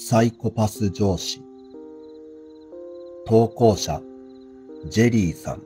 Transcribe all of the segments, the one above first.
サイコパス上司。投稿者、ジェリーさん。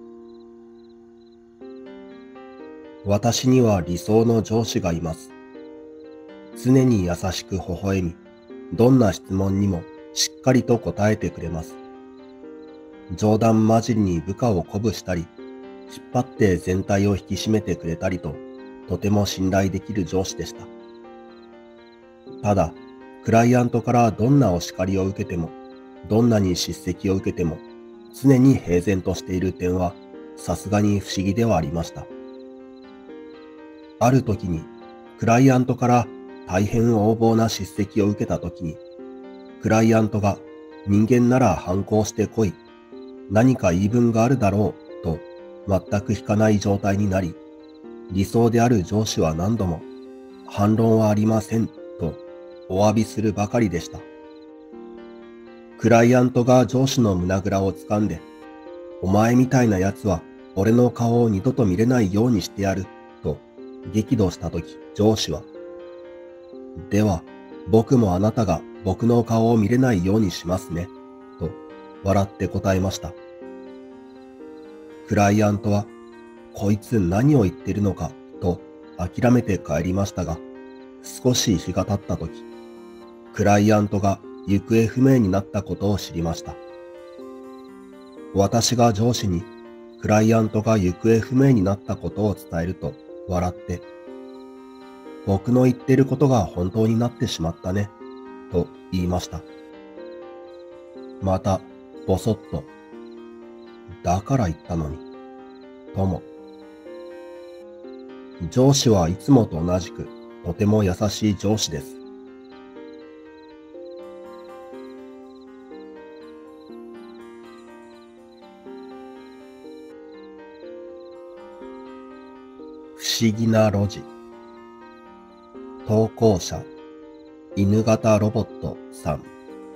私には理想の上司がいます。常に優しく微笑み、どんな質問にもしっかりと答えてくれます。冗談交じりに部下を鼓舞したり、引っ張って全体を引き締めてくれたりと、とても信頼できる上司でした。ただ、クライアントからどんなお叱りを受けても、どんなに叱責を受けても、常に平然としている点は、さすがに不思議ではありました。ある時に、クライアントから大変横暴な叱責を受けた時に、クライアントが人間なら反抗してこい、何か言い分があるだろうと全く引かない状態になり、理想である上司は何度も反論はありませんとお詫びするばかりでした。クライアントが上司の胸ぐらを掴んで、お前みたいな奴は俺の顔を二度と見れないようにしてやると激怒したとき、上司は、では僕もあなたが僕の顔を見れないようにしますね、と笑って答えました。クライアントは、こいつ何を言ってるのかと諦めて帰りましたが、少し日が経ったとき、クライアントが行方不明になったことを知りました。私が上司にクライアントが行方不明になったことを伝えると笑って、僕の言ってることが本当になってしまったね、と言いました。また、ぼそっと、だから言ったのに、とも。上司はいつもと同じく、とても優しい上司です。不思議な路地。投稿者、犬型ロボットさん。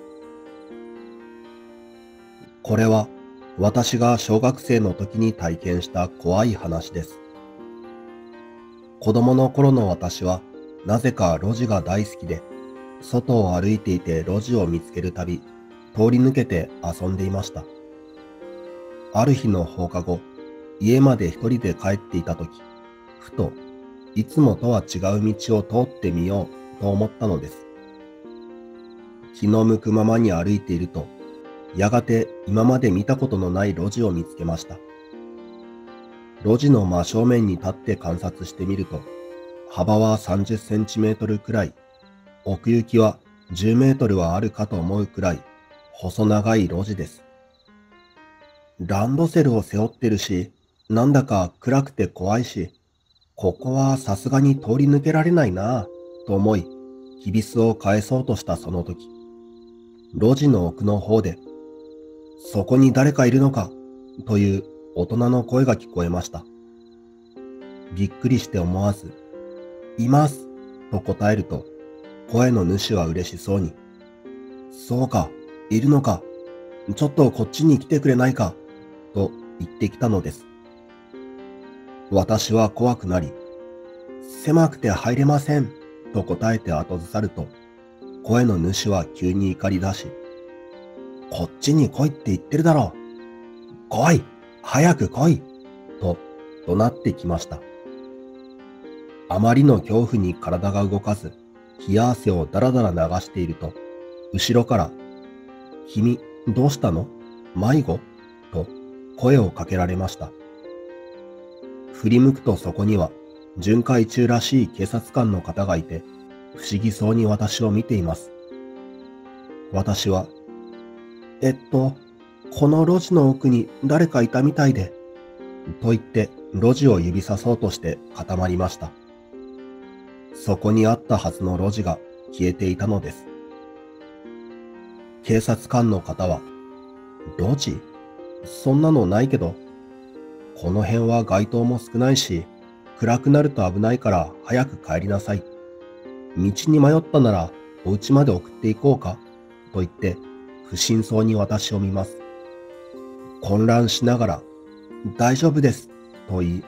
これは私が小学生の時に体験した怖い話です。子供の頃の私はなぜか路地が大好きで、外を歩いていて路地を見つけるたび、通り抜けて遊んでいました。ある日の放課後、家まで一人で帰っていた時、ふといつもとは違う道を通ってみようと思ったのです。気の向くままに歩いていると、やがて今まで見たことのない路地を見つけました。路地の真正面に立って観察してみると、幅は30センチメートルくらい、奥行きは10メートルはあるかと思うくらい、細長い路地です。ランドセルを背負ってるし、なんだか暗くて怖いし、ここはさすがに通り抜けられないなぁ、と思い、きびすを返そうとしたその時、路地の奥の方で、そこに誰かいるのか、という大人の声が聞こえました。びっくりして思わず、います、と答えると、声の主は嬉しそうに、そうか、いるのか、ちょっとこっちに来てくれないか、と言ってきたのです。私は怖くなり、狭くて入れません、と答えて後ずさると、声の主は急に怒り出し、こっちに来いって言ってるだろう。来い、早く来い、と怒鳴ってきました。あまりの恐怖に体が動かず、冷や汗をだらだら流していると、後ろから、君、どうしたの？迷子？と声をかけられました。振り向くとそこには、巡回中らしい警察官の方がいて、不思議そうに私を見ています。私は、この路地の奥に誰かいたみたいで、と言って路地を指さそうとして固まりました。そこにあったはずの路地が消えていたのです。警察官の方は、路地？そんなのないけど、この辺は街灯も少ないし、暗くなると危ないから早く帰りなさい。道に迷ったならお家まで送っていこうか、と言って不審そうに私を見ます。混乱しながら、大丈夫です、と言い、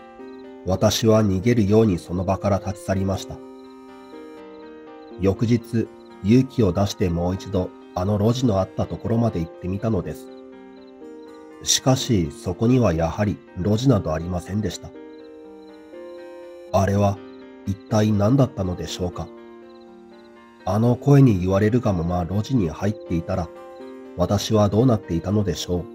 私は逃げるようにその場から立ち去りました。翌日、 勇気を出してもう一度あの路地のあったところまで行ってみたのです。しかしそこにはやはり路地などありませんでした。あれは一体何だったのでしょうか。あの声に言われるがまま路地に入っていたら、私はどうなっていたのでしょう。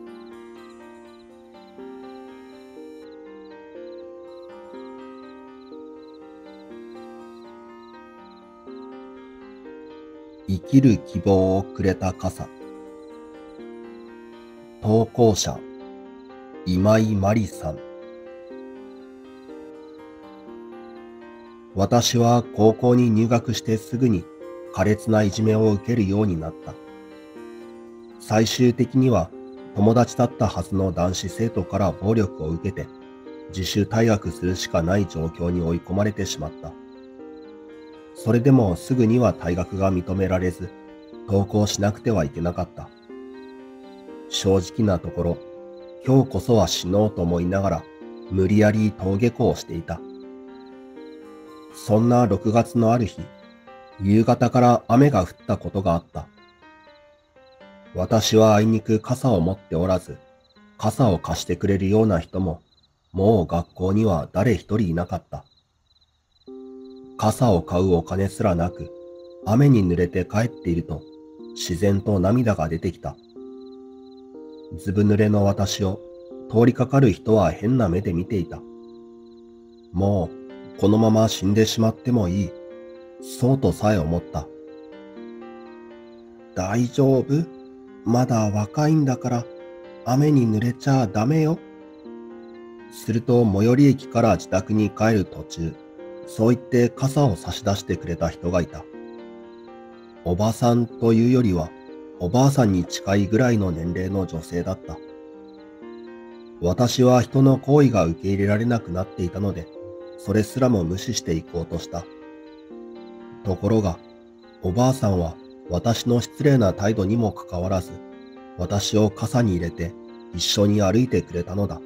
生きる希望をくれた傘。投稿者、今井真理さん。私は高校に入学してすぐに苛烈ないじめを受けるようになった。最終的には友達だったはずの男子生徒から暴力を受けて自主退学するしかない状況に追い込まれてしまった。それでもすぐには退学が認められず、登校しなくてはいけなかった。正直なところ、今日こそは死のうと思いながら無理やり登下校をしていた。そんな6月のある日、夕方から雨が降ったことがあった。私はあいにく傘を持っておらず、傘を貸してくれるような人も、もう学校には誰一人いなかった。傘を買うお金すらなく、雨に濡れて帰っていると、自然と涙が出てきた。ずぶ濡れの私を通りかかる人は変な目で見ていた。もう、このまま死んでしまってもいい。そうとさえ思った。大丈夫？まだ若いんだから、雨に濡れちゃダメよ。すると最寄り駅から自宅に帰る途中、そう言って傘を差し出してくれた人がいた。おばさんというよりは、おばあさんに近いぐらいの年齢の女性だった。私は人の行為が受け入れられなくなっていたので、それすらも無視していこうとした。ところが、おばあさんは私の失礼な態度にもかかわらず、私を傘に入れて一緒に歩いてくれたのだ。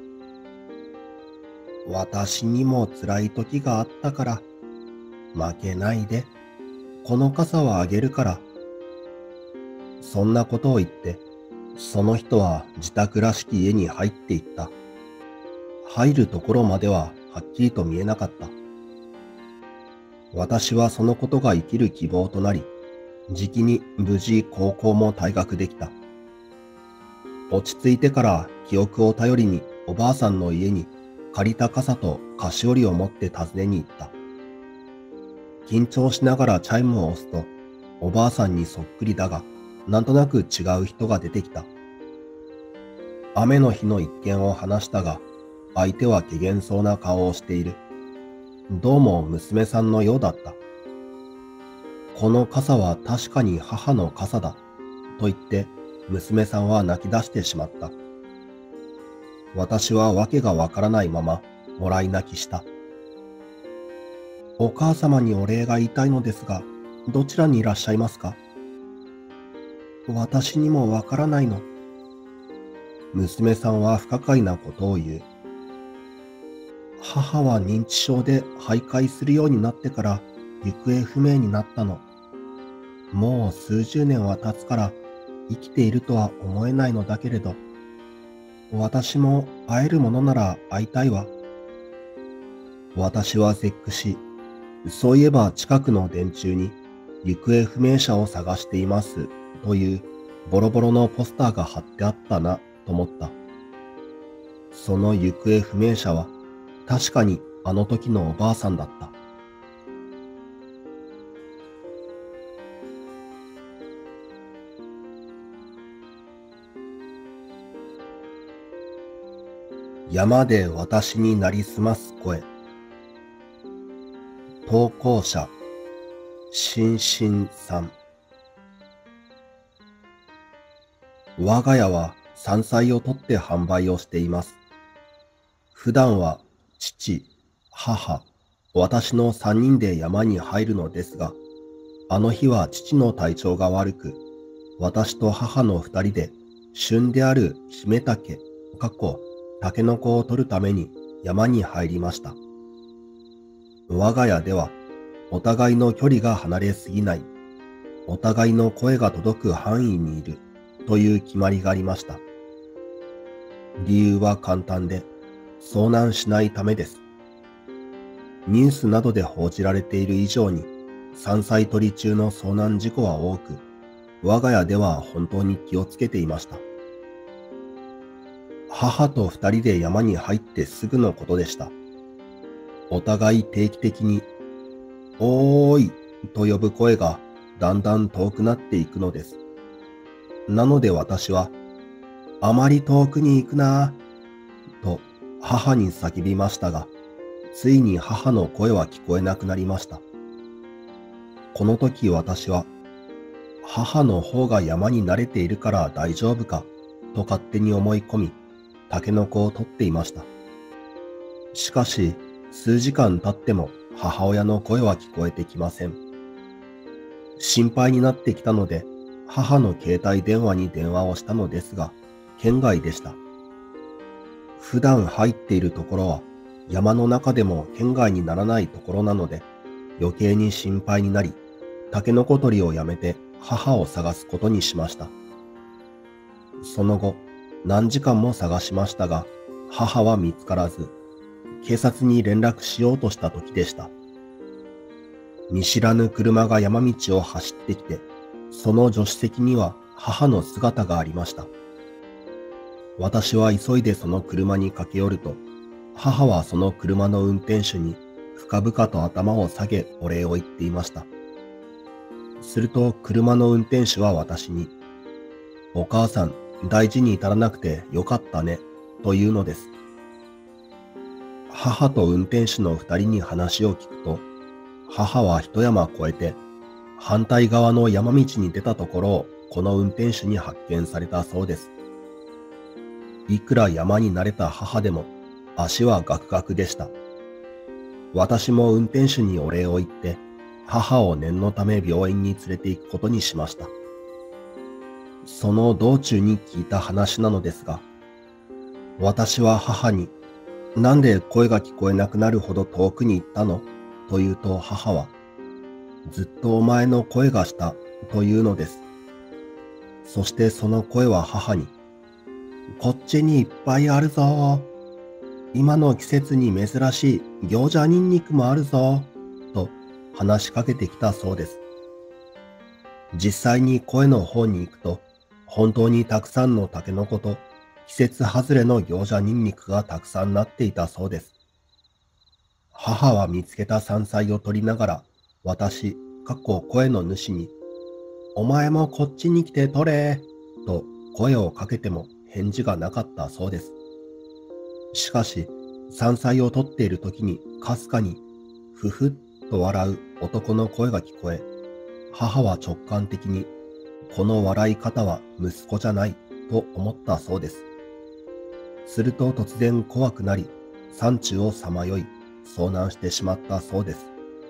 私にも辛い時があったから、負けないで、この傘はあげるから。そんなことを言って、その人は自宅らしき家に入っていった。入るところまでははっきりと見えなかった。私はそのことが生きる希望となり、じきに無事高校も退学できた。落ち着いてから記憶を頼りにおばあさんの家に借りた傘と菓子折りを持って訪ねに行った。緊張しながらチャイムを押すと、おばあさんにそっくりだが、なんとなく違う人が出てきた。雨の日の一件を話したが、相手は怪訝そうな顔をしている。どうも娘さんのようだった。この傘は確かに母の傘だ、と言って、娘さんは泣き出してしまった。私はわけがわからないまま、もらい泣きした。お母様にお礼が言いたいのですが、どちらにいらっしゃいますか？私にもわからないの。娘さんは不可解なことを言う。母は認知症で徘徊するようになってから行方不明になったの。もう数十年は経つから生きているとは思えないのだけれど、私も会えるものなら会いたいわ。私は絶句し、そういえば近くの電柱に行方不明者を探していますというボロボロのポスターが貼ってあったなと思った。その行方不明者は確かにあの時のおばあさんだった。山で私になりすます声。投稿者、しんしんさん。我が家は山菜を取って販売をしています。普段は父、母、私の三人で山に入るのですが、あの日は父の体調が悪く、私と母の二人で旬である姫竹、タケノコを取るために山に入りました。我が家ではお互いの距離が離れすぎない。 お互いの声が届く範囲にいるという決まりがありました。理由は簡単で、遭難しないためです。ニュースなどで報じられている以上に、山菜採り中の遭難事故は多く、我が家では本当に気をつけていました。母と二人で山に入ってすぐのことでした。お互い定期的に、おーいと呼ぶ声がだんだん遠くなっていくのです。なので私は、あまり遠くに行くなぁ、と母に叫びましたが、ついに母の声は聞こえなくなりました。この時私は、母の方が山に慣れているから大丈夫か、と勝手に思い込み、タケノコを取っていました。しかし、数時間経っても母親の声は聞こえてきません。心配になってきたので、母の携帯電話に電話をしたのですが、圏外でした。普段入っているところは、山の中でも圏外にならないところなので、余計に心配になり、タケノコ取りをやめて母を探すことにしました。その後、何時間も探しましたが、母は見つからず、警察に連絡しようとした時でした。見知らぬ車が山道を走ってきて、その助手席には母の姿がありました。私は急いでその車に駆け寄ると、母はその車の運転手に深々と頭を下げお礼を言っていました。すると車の運転手は私に、お母さん、大事に至らなくてよかったね、というのです。母と運転手の二人に話を聞くと、母は一山越えて、反対側の山道に出たところをこの運転手に発見されたそうです。いくら山に慣れた母でも足はガクガクでした。私も運転手にお礼を言って、母を念のため病院に連れて行くことにしました。その道中に聞いた話なのですが、私は母に、なんで声が聞こえなくなるほど遠くに行ったのと言うと母は、ずっとお前の声がしたというのです。そしてその声は母に、こっちにいっぱいあるぞ。今の季節に珍しい行者ニンニクもあるぞ。と話しかけてきたそうです。実際に声の方に行くと、本当にたくさんのタケノコと季節外れの行者ニンニクがたくさんなっていたそうです。母は見つけた山菜を取りながら、私、声の主に、お前もこっちに来て取れ、と声をかけても返事がなかったそうです。しかし、山菜を取っている時にかすかに、ふふっと笑う男の声が聞こえ、母は直感的に、この笑い方は息子じゃないと思ったそうです。すると突然怖くなり、山中をさまよい、遭難してしまったそうです。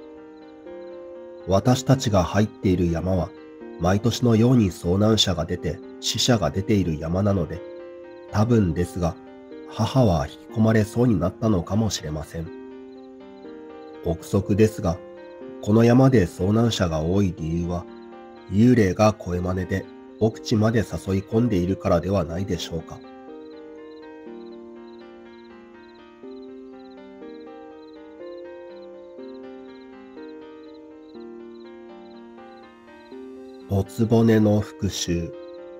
私たちが入っている山は、毎年のように遭難者が出て死者が出ている山なので、多分ですが、母は引き込まれそうになったのかもしれません。憶測ですが、この山で遭難者が多い理由は、幽霊が声真似で奥地まで誘い込んでいるからではないでしょうか。おつぼねの復讐。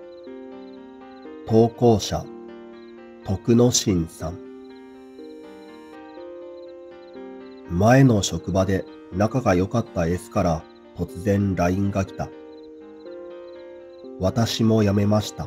投稿者、徳之進さん。前の職場で仲が良かった S から突然 LINE が来た。私も辞めました。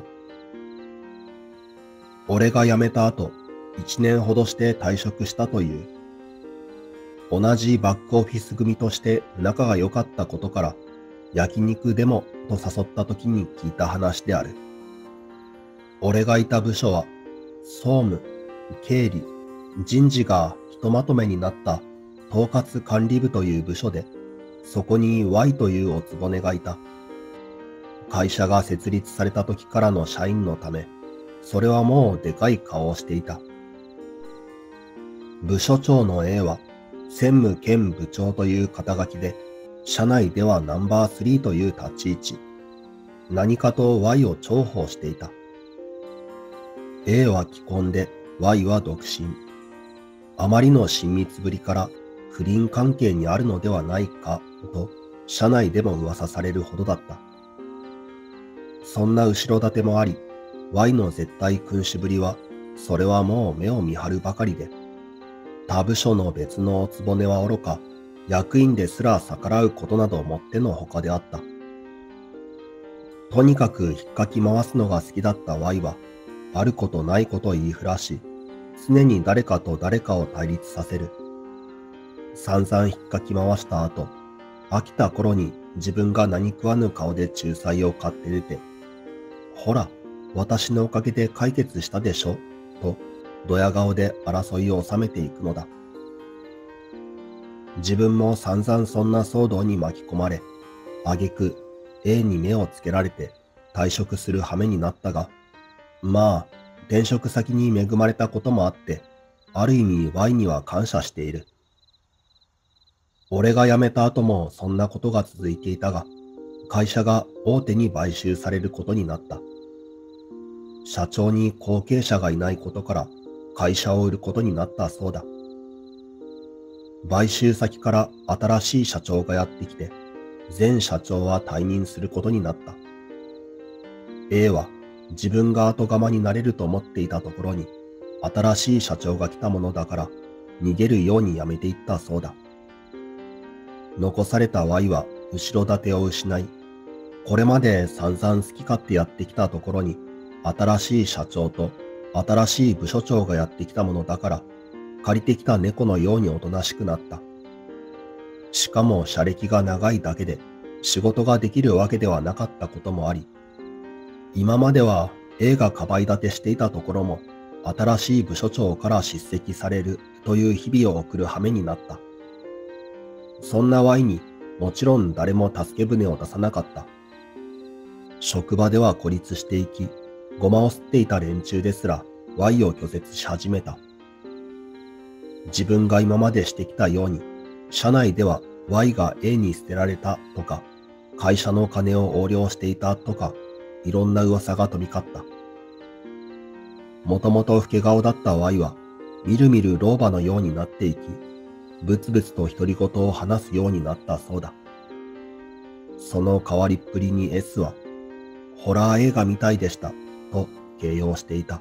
俺が辞めた後、1年ほどして退職したという。同じバックオフィス組として仲が良かったことから、焼肉でもと誘った時に聞いた話である。俺がいた部署は、総務、経理、人事がひとまとめになった統括管理部という部署で、そこに Y というおつぼねがいた。会社が設立された時からの社員のため、それはもうでかい顔をしていた。部署長の A は、専務兼部長という肩書きで、 社内ではナンバー3という立ち位置。何かと Y を重宝していた。A は既婚で Y は独身。あまりの親密ぶりから不倫関係にあるのではないかと社内でも噂されるほどだった。そんな後ろ盾もあり、Y の絶対君主ぶりは、それはもう目を見張るばかりで、他部署の別のおつぼねはおろか、役員ですら逆らうことなどもってのほかであった。とにかく引っかき回すのが好きだった Y は、あることないこと言いふらし、常に誰かと誰かを対立させる。散々引っかき回した後、飽きた頃に自分が何食わぬ顔で仲裁を買って出て、ほら、私のおかげで解決したでしょ、と、ドヤ顔で争いを収めていくのだ。自分も散々そんな騒動に巻き込まれ、挙句 A に目をつけられて退職する羽目になったが、まあ、転職先に恵まれたこともあって、ある意味 Y には感謝している。俺が辞めた後もそんなことが続いていたが、会社が大手に買収されることになった。社長に後継者がいないことから会社を売ることになったそうだ。買収先から新しい社長がやってきて、前社長は退任することになった。A は自分が後釜になれると思っていたところに、新しい社長が来たものだから逃げるように辞めていったそうだ。残された Y は後ろ盾を失い、これまで散々好き勝手やってきたところに、新しい社長と新しい部署長がやってきたものだから、借りてきた猫のようにおとなしくなった。しかも社歴が長いだけで仕事ができるわけではなかったこともあり、今までは A がかばい立てしていたところも、新しい部署長から叱責されるという日々を送る羽目になった。そんな Y にもちろん誰も助け舟を出さなかった。職場では孤立していき、ごまを吸っていた連中ですら Y を拒絶し始めた。自分が今までしてきたように、社内では Y が A に捨てられたとか、会社の金を横領していたとか、いろんな噂が飛び交った。もともと老け顔だった Y は、みるみる老婆のようになっていき、ぶつぶつと独り言を話すようになったそうだ。その変わりっぷりに S は、ホラー映画みたいでした、と形容していた。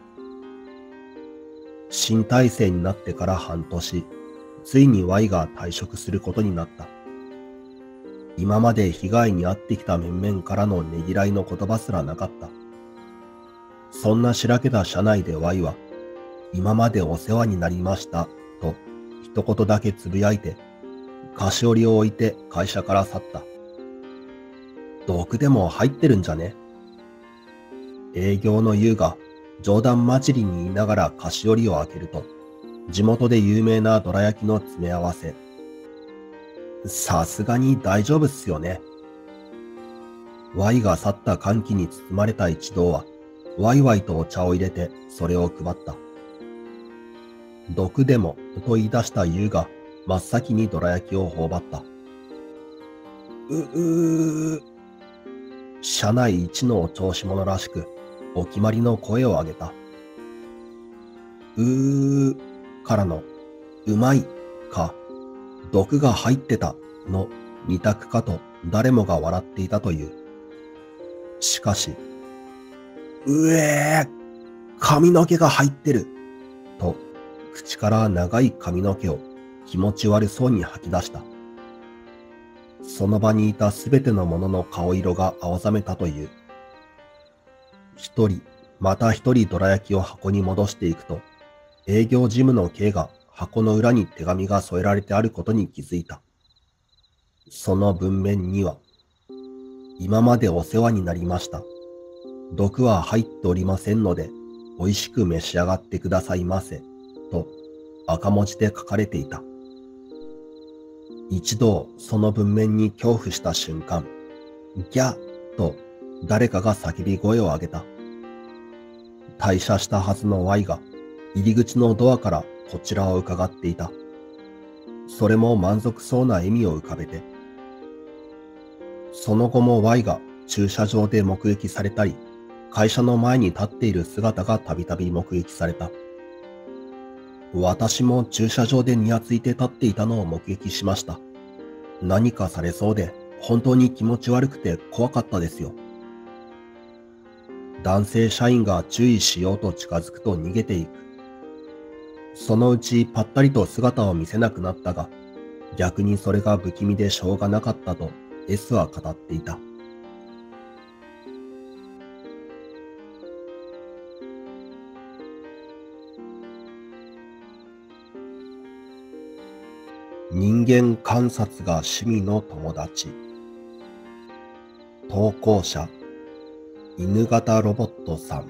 新体制になってから半年、ついに Y が退職することになった。今まで被害に遭ってきた面々からのねぎらいの言葉すらなかった。そんなしらけた社内で Y は、今までお世話になりました、と一言だけつぶやいて、菓子折りを置いて会社から去った。毒でも入ってるんじゃね？営業の優が冗談交じりに言いながら菓子折りを開けると、地元で有名などら焼きの詰め合わせ。さすがに大丈夫っすよね。Y が去った歓喜に包まれた一同は、ワイワイとお茶を入れてそれを配った。毒でもと言い出した優が真っ先にどら焼きを頬張った。社内一のお調子者らしく、お決まりの声を上げた。からの、うまいか、毒が入ってたの二択かと誰もが笑っていたという。しかし、髪の毛が入ってると、口から長い髪の毛を気持ち悪そうに吐き出した。その場にいたすべての者の顔色が青ざめたという。一人、また一人どら焼きを箱に戻していくと、営業事務の K が箱の裏に手紙が添えられてあることに気づいた。その文面には、今までお世話になりました。毒は入っておりませんので、美味しく召し上がってくださいませ、と赤文字で書かれていた。一度その文面に恐怖した瞬間、ギャッと誰かが叫び声を上げた。退社したはずの Y が入り口のドアからこちらを伺っていた。それも満足そうな笑みを浮かべて、 その後も Y が駐車場で目撃されたり、会社の前に立っている姿がたびたび目撃された。私も駐車場でにやついて立っていたのを目撃しました。何かされそうで本当に気持ち悪くて怖かったですよ。男性社員が注意しようと近づくと逃げていく。そのうちぱったりと姿を見せなくなったが、逆にそれが不気味でしょうがなかったと S は語っていた。人間観察が趣味の友達。投稿者、犬型ロボットさん。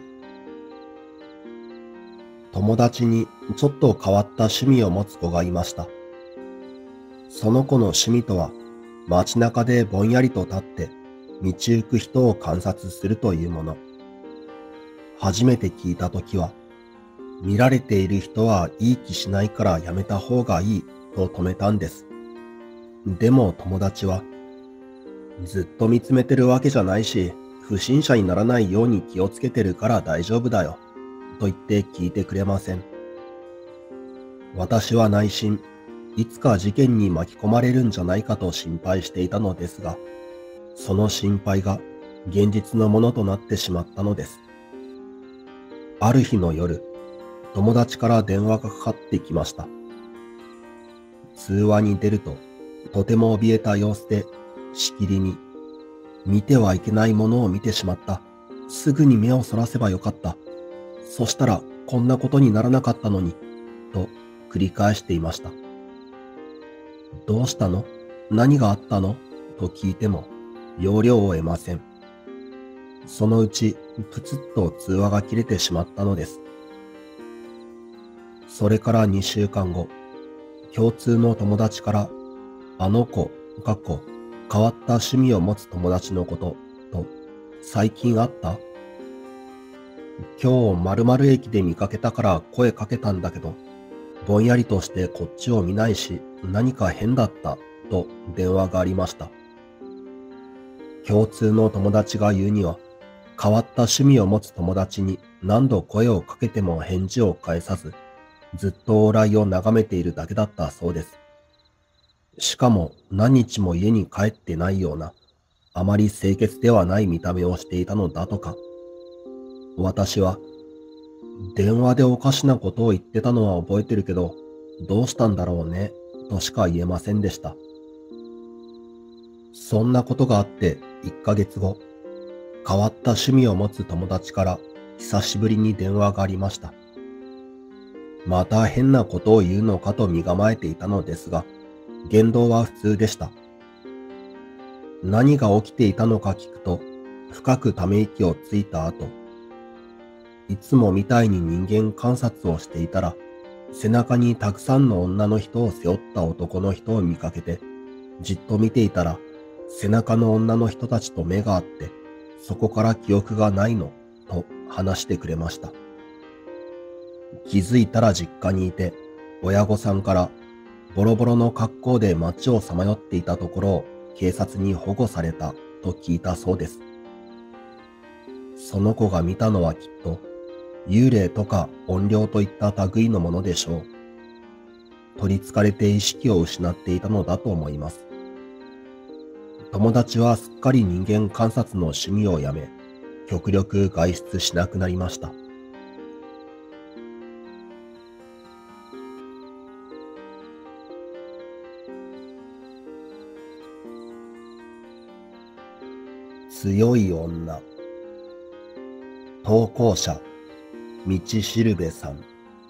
友達にちょっと変わった趣味を持つ子がいました。その子の趣味とは、街中でぼんやりと立って道行く人を観察するというもの。初めて聞いたときは、見られている人はいい気しないからやめた方がいいと止めたんです。でも友達は、ずっと見つめてるわけじゃないし、不審者にならないように気をつけてるから大丈夫だよ、と言って聞いてくれません。私は内心、いつか事件に巻き込まれるんじゃないかと心配していたのですが、その心配が現実のものとなってしまったのです。ある日の夜、友達から電話がかかってきました。通話に出ると、とても怯えた様子で、しきりに、見てはいけないものを見てしまった。すぐに目をそらせばよかった。そしたらこんなことにならなかったのに、と繰り返していました。どうしたの？何があったの？と聞いても、要領を得ません。そのうち、プツッと通話が切れてしまったのです。それから2週間後、共通の友達から、あの子、変わった趣味を持つ友達のこと、と、最近あった？今日〇〇駅で見かけたから声かけたんだけど、ぼんやりとしてこっちを見ないし、何か変だった、と電話がありました。共通の友達が言うには、変わった趣味を持つ友達に何度声をかけても返事を返さず、ずっと往来を眺めているだけだったそうです。しかも何日も家に帰ってないような、あまり清潔ではない見た目をしていたのだとか。私は、電話でおかしなことを言ってたのは覚えてるけど、どうしたんだろうね、としか言えませんでした。そんなことがあって1ヶ月後、変わった趣味を持つ友達から久しぶりに電話がありました。また変なことを言うのかと身構えていたのですが、言動は普通でした。何が起きていたのか聞くと、深くため息をついた後、いつもみたいに人間観察をしていたら、背中にたくさんの女の人を背負った男の人を見かけて、じっと見ていたら、背中の女の人たちと目が合って、そこから記憶がないの、と話してくれました。気づいたら実家にいて、親御さんから、ボロボロの格好で街をさまよっていたところを警察に保護されたと聞いたそうです。その子が見たのはきっと、幽霊とか怨霊といった類のものでしょう。取り憑かれて意識を失っていたのだと思います。友達はすっかり人間観察の趣味をやめ、極力外出しなくなりました。強い女。投稿者、道しるべさん。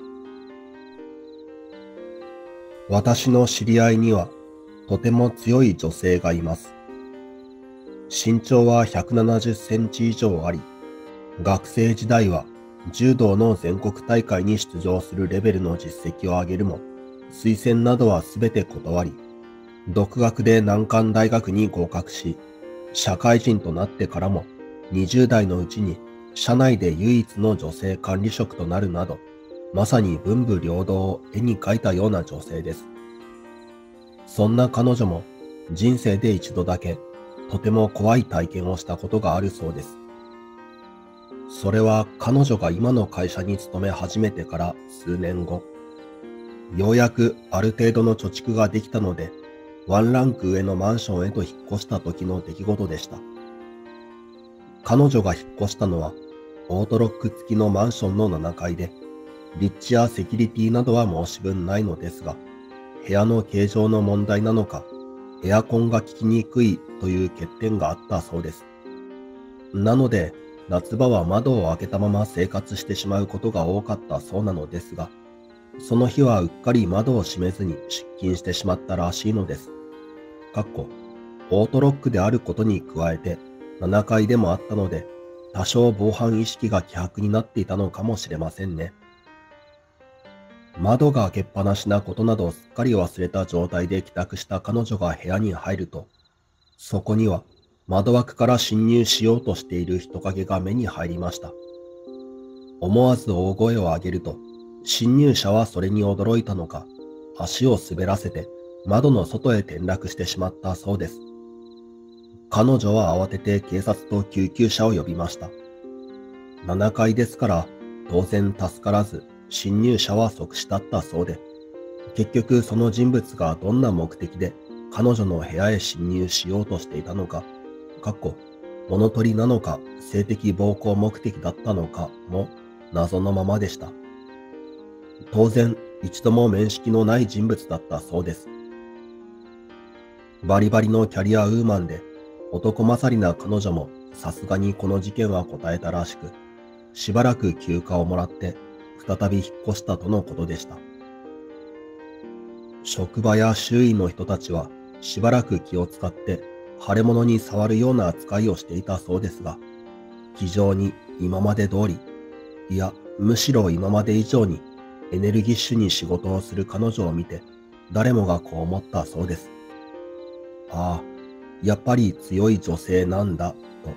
私の知り合いには、とても強い女性がいます。身長は170センチ以上あり、学生時代は柔道の全国大会に出場するレベルの実績を上げるも、推薦などはすべて断り、独学で難関大学に合格し、社会人となってからも20代のうちに社内で唯一の女性管理職となるなど、まさに文武両道を絵に描いたような女性です。そんな彼女も人生で一度だけとても怖い体験をしたことがあるそうです。それは彼女が今の会社に勤め始めてから数年後、ようやくある程度の貯蓄ができたので、ワンランク上のマンションへと引っ越した時の出来事でした。彼女が引っ越したのは、オートロック付きのマンションの7階で、立地やセキュリティなどは申し分ないのですが、部屋の形状の問題なのか、エアコンが効きにくいという欠点があったそうです。なので、夏場は窓を開けたまま生活してしまうことが多かったそうなのですが、その日はうっかり窓を閉めずに出勤してしまったらしいのです。オートロックであることに加えて、7階でもあったので、多少防犯意識が希薄になっていたのかもしれませんね。窓が開けっぱなしなことなどをすっかり忘れた状態で帰宅した彼女が部屋に入ると、そこには窓枠から侵入しようとしている人影が目に入りました。思わず大声を上げると、侵入者はそれに驚いたのか、足を滑らせて窓の外へ転落してしまったそうです。彼女は慌てて警察と救急車を呼びました。7階ですから当然助からず、侵入者は即死だったそうで、結局その人物がどんな目的で彼女の部屋へ侵入しようとしていたのか、物取りなのか性的暴行目的だったのかも謎のままでした。当然一度も面識のない人物だったそうです。バリバリのキャリアウーマンで男勝りな彼女もさすがにこの事件は答えたらしく、しばらく休暇をもらって再び引っ越したとのことでした。職場や周囲の人たちはしばらく気を使って腫れ物に触るような扱いをしていたそうですが、非常に今まで通り、いやむしろ今まで以上にエネルギッシュに仕事をする彼女を見て誰もがこう思ったそうです。ああ、やっぱり強い女性なんだと。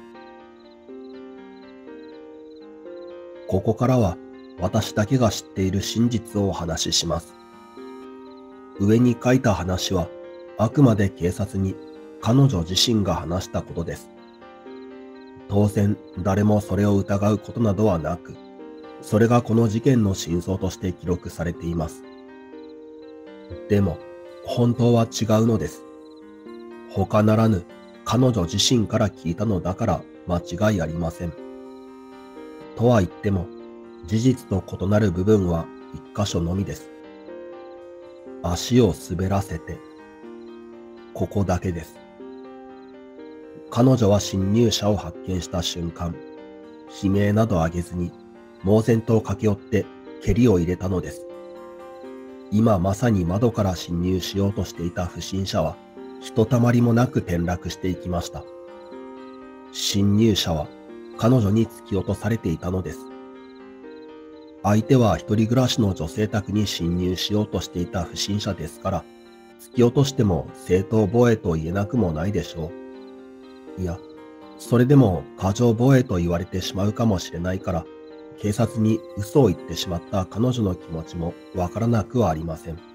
ここからは私だけが知っている真実をお話しします。上に書いた話はあくまで警察に彼女自身が話したことです。当然誰もそれを疑うことなどはなく、それがこの事件の真相として記録されています。でも本当は違うのです。他ならぬ彼女自身から聞いたのだから間違いありません。とは言っても事実と異なる部分は一箇所のみです。足を滑らせて、ここだけです。彼女は侵入者を発見した瞬間、悲鳴など上げずに猛然と駆け寄って蹴りを入れたのです。今まさに窓から侵入しようとしていた不審者はひとたまりもなく転落していきました。侵入者は彼女に突き落とされていたのです。相手は一人暮らしの女性宅に侵入しようとしていた不審者ですから、突き落としても正当防衛と言えなくもないでしょう。いや、それでも過剰防衛と言われてしまうかもしれないから、警察に嘘を言ってしまった彼女の気持ちもわからなくはありません。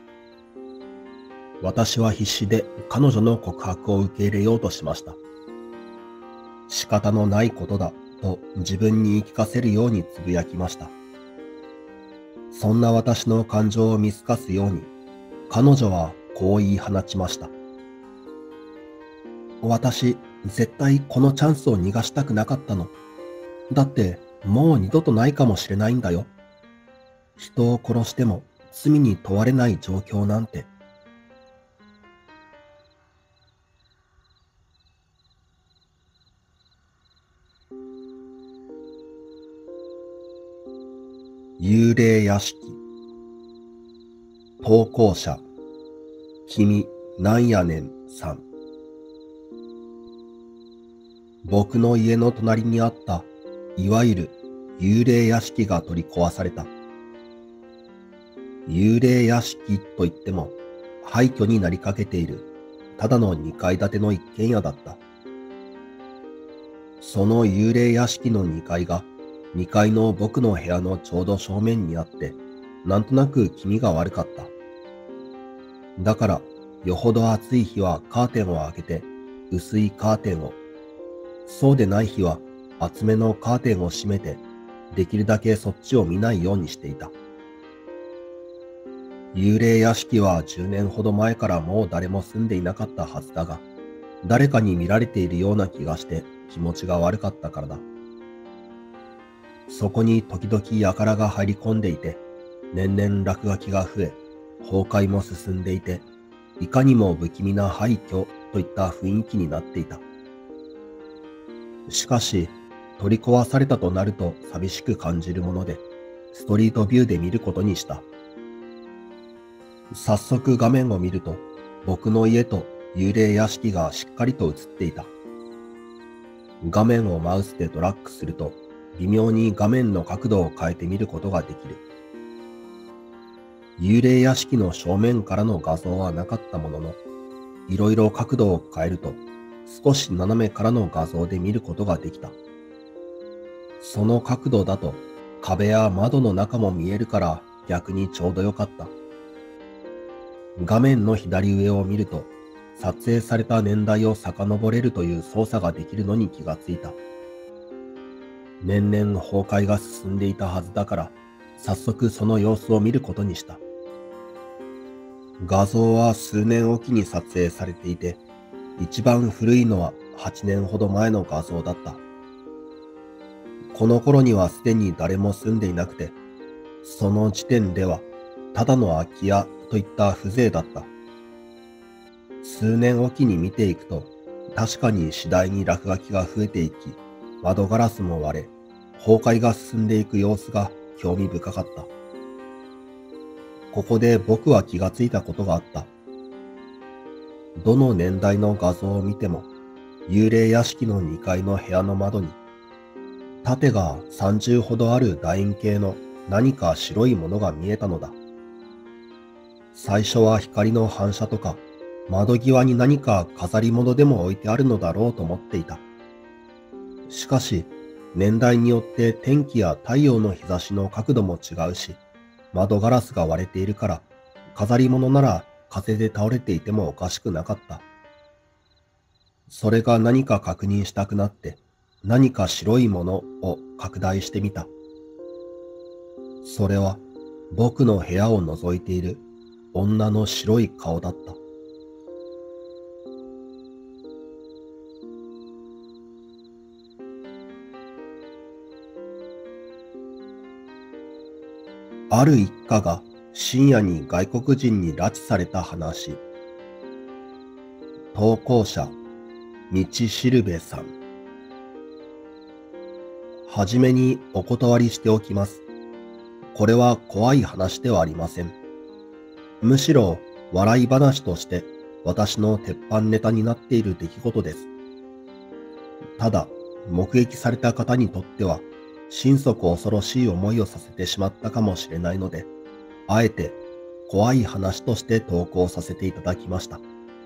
私は必死で彼女の告白を受け入れようとしました。仕方のないことだと自分に言い聞かせるようにつぶやきました。そんな私の感情を見透かすように、彼女はこう言い放ちました。私、絶対このチャンスを逃がしたくなかったの。だって、もう二度とないかもしれないんだよ。人を殺しても罪に問われない状況なんて。幽霊屋敷。投稿者、君なんやねんさん。僕の家の隣にあった、いわゆる幽霊屋敷が取り壊された。幽霊屋敷といっても、廃墟になりかけている、ただの2階建ての一軒家だった。その幽霊屋敷の2階が、2階の僕の部屋のちょうど正面にあって、なんとなく気味が悪かった。だから、よほど暑い日はカーテンを開けて、 薄いカーテンを、そうでない日は厚めのカーテンを閉めて、できるだけそっちを見ないようにしていた。幽霊屋敷は10年ほど前からもう誰も住んでいなかったはずだが、誰かに見られているような気がして気持ちが悪かったからだ。そこに時々輩が入り込んでいて、年々落書きが増え、崩壊も進んでいて、いかにも不気味な廃墟といった雰囲気になっていた。しかし、取り壊されたとなると寂しく感じるもので、ストリートビューで見ることにした。早速画面を見ると、僕の家と幽霊屋敷がしっかりと映っていた。画面をマウスでドラッグすると、微妙に画面の角度を変えてみることができる。幽霊屋敷の正面からの画像はなかったものの、いろいろ角度を変えると、少し斜めからの画像で見ることができた。その角度だと、壁や窓の中も見えるから逆にちょうどよかった。画面の左上を見ると、撮影された年代を遡れるという操作ができるのに気がついた。年々崩壊が進んでいたはずだから、早速その様子を見ることにした。画像は数年おきに撮影されていて、一番古いのは8年ほど前の画像だった。この頃にはすでに誰も住んでいなくて、その時点ではただの空き家といった風情だった。数年おきに見ていくと、確かに次第に落書きが増えていき、窓ガラスも割れ、崩壊が進んでいく様子が興味深かった。ここで僕は気がついたことがあった。どの年代の画像を見ても、幽霊屋敷の2階の部屋の窓に、縦が30ほどある楕円形の何か白いものが見えたのだ。最初は光の反射とか、窓際に何か飾り物でも置いてあるのだろうと思っていた。しかし、年代によって天気や太陽の日差しの角度も違うし、窓ガラスが割れているから、飾り物なら風で倒れていてもおかしくなかった。それが何か確認したくなって、何か白いものを拡大してみた。それは僕の部屋を覗いている女の白い顔だった。ある一家が深夜に外国人に拉致された話。投稿者、道しるべさん。はじめにお断りしておきます。これは怖い話ではありません。むしろ笑い話として私の鉄板ネタになっている出来事です。ただ、目撃された方にとっては、心底恐ろしい思いをさせてしまったかもしれないので、あえて怖い話として投稿させていただきました。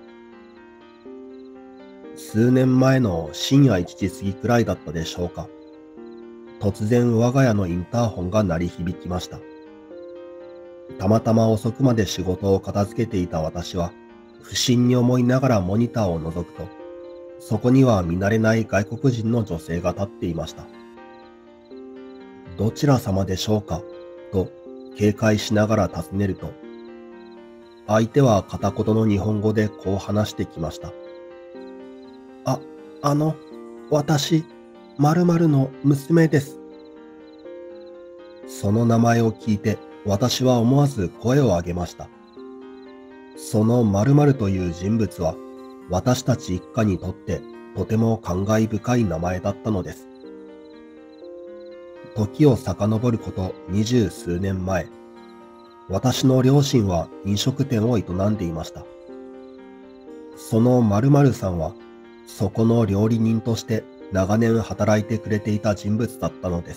数年前の深夜1時過ぎくらいだったでしょうか。突然我が家のインターホンが鳴り響きました。たまたま遅くまで仕事を片付けていた私は、不審に思いながらモニターを覗くと、そこには見慣れない外国人の女性が立っていました。どちら様でしょうかと警戒しながら尋ねると、相手は片言の日本語でこう話してきました。私、〇〇の娘です。その名前を聞いて私は思わず声を上げました。その〇〇という人物は私たち一家にとってとても感慨深い名前だったのです。時を遡ること20数年前、私の両親は飲食店を営んでいました。その〇〇さんは、そこの料理人として長年働いてくれていた人物だったのです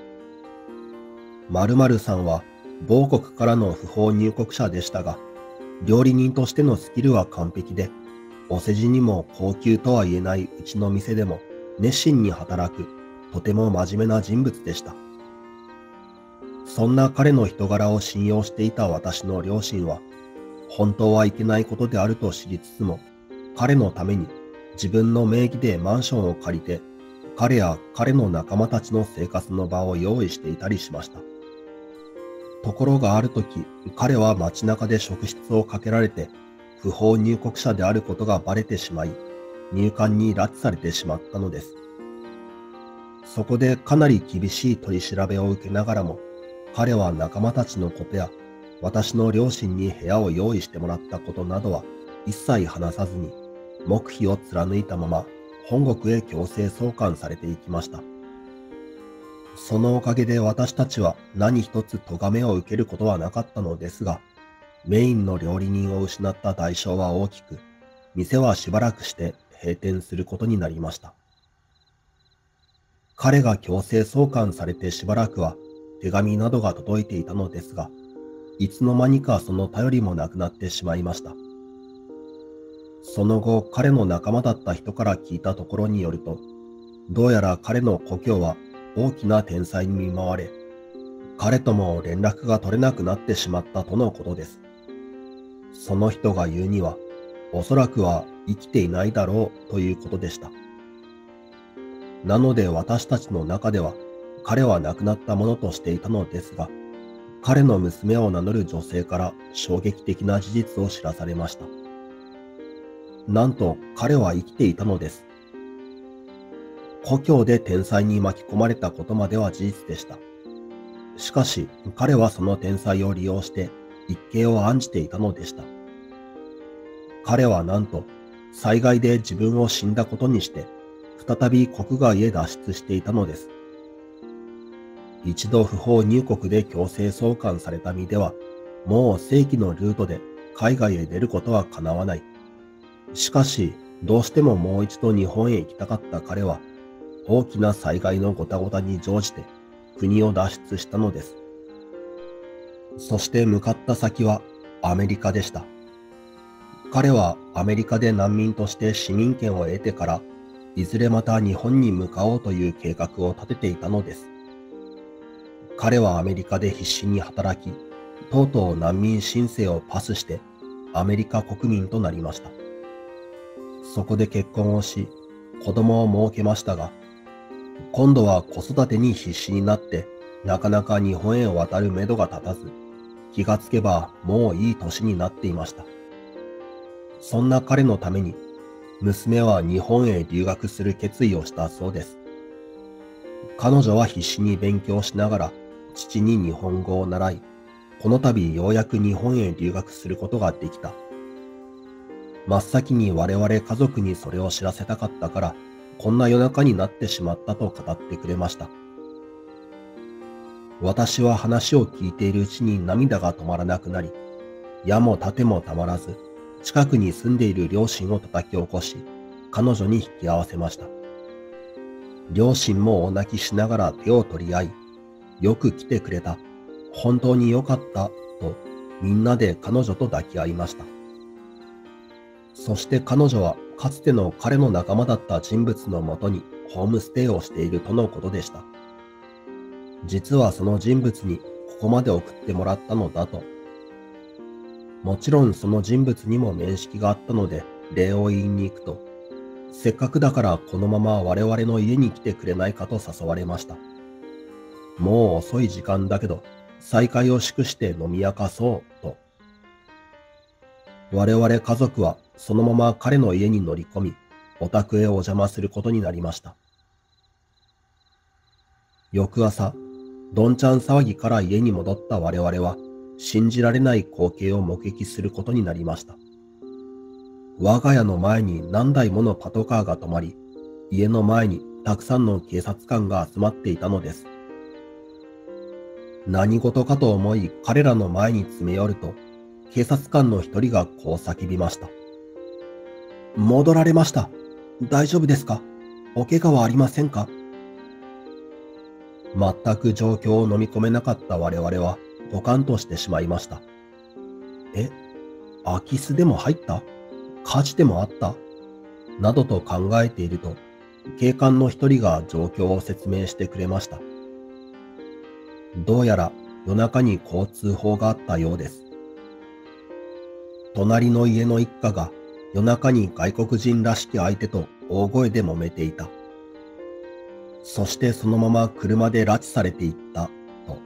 。〇〇さんは某国からの不法入国者でしたが、料理人としてのスキルは完璧で、お世辞にも高級とは言えないうちの店でも熱心に働く、とても真面目な人物でした。そんな彼の人柄を信用していた私の両親は、本当はいけないことであると知りつつも、彼のために自分の名義でマンションを借りて、彼や彼の仲間たちの生活の場を用意していたりしました。ところがある時、彼は街中で職質をかけられて、不法入国者であることがバレてしまい、入管に拉致されてしまったのです。そこでかなり厳しい取り調べを受けながらも、彼は仲間たちのことや、私の両親に部屋を用意してもらったことなどは一切話さずに、黙秘を貫いたまま本国へ強制送還されていきました。そのおかげで私たちは何一つ咎めを受けることはなかったのですが、メインの料理人を失った代償は大きく、店はしばらくして閉店することになりました。彼が強制送還されてしばらくは手紙などが届いていたのですが、いつの間にかその頼りもなくなってしまいました。その後、彼の仲間だった人から聞いたところによると、どうやら彼の故郷は大きな天災に見舞われ、彼とも連絡が取れなくなってしまったとのことです。その人が言うには、おそらくは生きていないだろうということでした。なので私たちの中では、彼は亡くなったものとしていたのですが、彼の娘を名乗る女性から衝撃的な事実を知らされました。なんと彼は生きていたのです。故郷で天災に巻き込まれたことまでは事実でした。しかし彼はその天災を利用して一計を案じていたのでした。彼はなんと災害で自分を死んだことにして再び国外へ脱出していたのです。一度不法入国で強制送還された身では、もう正規のルートで海外へ出ることは叶わない。しかし、どうしてももう一度日本へ行きたかった彼は、大きな災害のごたごたに乗じて国を脱出したのです。そして向かった先はアメリカでした。彼はアメリカで難民として市民権を得てから、いずれまた日本に向かおうという計画を立てていたのです。彼はアメリカで必死に働き、とうとう難民申請をパスしてアメリカ国民となりました。そこで結婚をし、子供を設けましたが、今度は子育てに必死になって、なかなか日本へ渡るめどが立たず、気がつけばもういい年になっていました。そんな彼のために、娘は日本へ留学する決意をしたそうです。彼女は必死に勉強しながら、父に日本語を習い、この度ようやく日本へ留学することができた。真っ先に我々家族にそれを知らせたかったから、こんな夜中になってしまったと語ってくれました。私は話を聞いているうちに涙が止まらなくなり、矢も盾もたまらず、近くに住んでいる両親を叩き起こし、彼女に引き合わせました。両親もお泣きしながら手を取り合い、よく来てくれた、本当によかった、とみんなで彼女と抱き合いました。そして彼女はかつての彼の仲間だった人物のもとにホームステイをしているとのことでした。実はその人物にここまで送ってもらったのだと。もちろんその人物にも面識があったので礼を言いに行くと、せっかくだからこのまま我々の家に来てくれないかと誘われました。もう遅い時間だけど、再会を祝して飲み明かそうと。我々家族はそのまま彼の家に乗り込み、お宅へお邪魔することになりました。翌朝、どんちゃん騒ぎから家に戻った我々は、信じられない光景を目撃することになりました。我が家の前に何台ものパトカーが止まり、家の前にたくさんの警察官が集まっていたのです。何事かと思い彼らの前に詰め寄ると、警察官の一人がこう叫びました。戻られました。大丈夫ですか？お怪我はありませんか？全く状況を飲み込めなかった我々はポカンとしてしまいました。空き巣でも入った？火事でもあった？などと考えていると、警官の一人が状況を説明してくれました。どうやら夜中に交通報があったようです。隣の家の一家が夜中に外国人らしき相手と大声で揉めていた。そしてそのまま車で拉致されていった、と。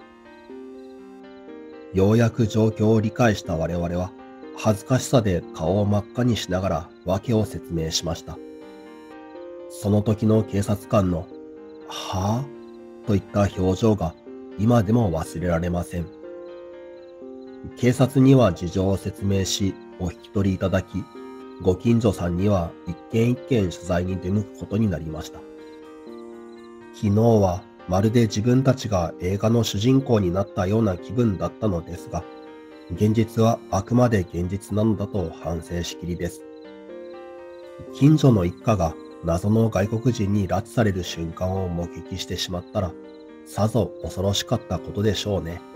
ようやく状況を理解した我々は、恥ずかしさで顔を真っ赤にしながら訳を説明しました。その時の警察官の、はぁといった表情が今でも忘れられません。警察には事情を説明し、お引き取りいただき、ご近所さんには一軒一軒取材に出向くことになりました。昨日はまるで自分たちが映画の主人公になったような気分だったのですが、現実はあくまで現実なのだと反省しきりです。近所の一家が謎の外国人に拉致される瞬間を目撃してしまったら、さぞ恐ろしかったことでしょうね。